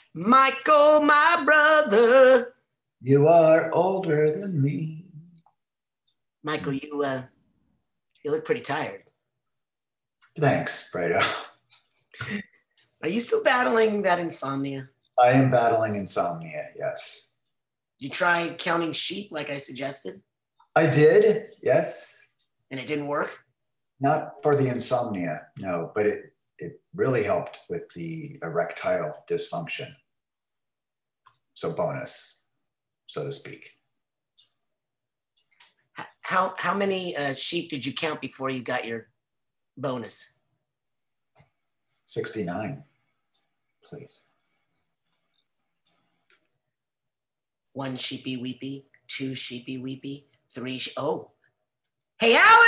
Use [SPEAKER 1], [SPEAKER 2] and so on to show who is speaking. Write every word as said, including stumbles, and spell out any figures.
[SPEAKER 1] Michael, my brother.
[SPEAKER 2] You are older than me.
[SPEAKER 1] Michael, you uh, you look pretty tired.
[SPEAKER 2] Thanks, Fredo.
[SPEAKER 1] Are you still battling that insomnia?
[SPEAKER 2] I am battling insomnia, yes.
[SPEAKER 1] Did you try counting sheep like I suggested?
[SPEAKER 2] I did, yes.
[SPEAKER 1] And it didn't work?
[SPEAKER 2] Not for the insomnia, no, but it, it really helped with the erectile dysfunction. So bonus, so to speak.
[SPEAKER 1] How, how many uh, sheep did you count before you got your bonus?
[SPEAKER 2] sixty-nine, please.
[SPEAKER 1] One sheepy weepy, two sheepy weepy, three, she oh. Hey, Al!